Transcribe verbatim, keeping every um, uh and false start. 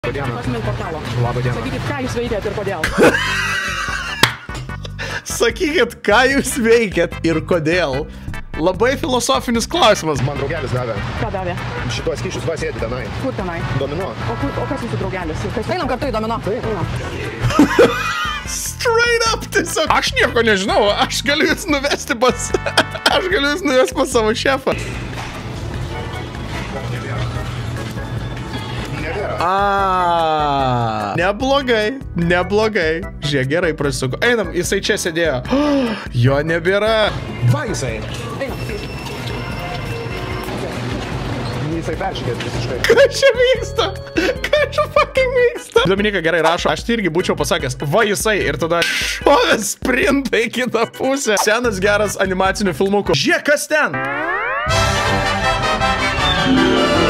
Labą dieną. Sakykit, ką jūs veikėt ir kodėl. Sakykit, ką jūs veikėt ir kodėl. Labai filosofinis klausimas. Man draugelis davė. Ką davė? Šituos kyšius va sėdi tenai. Kur tenai? Domino. O, kur, o kas jūsų draugelis? Kas... Einam kartu į domino. Taip. Straight up tiesiog. Aš nieko nežinau, aš galiu jūs nuvesti pas... Aš galiu jūs nuvesti pas savo šefą. A, neblogai, neblogai. Žiūrėk, gerai prasisuko. Einam, jisai čia sėdėjo. Jo nebėra. Va jisai. Jisai peršykėt visiškai. Ką čia vyksta? Ką čia fucking vyksta? Dominika gerai rašo, aš tai irgi būčiau pasakęs, va jisai, ir tada šovės sprinta į kitą pusę. Senas geras animacinių filmukų. Žiūrėk, kas ten?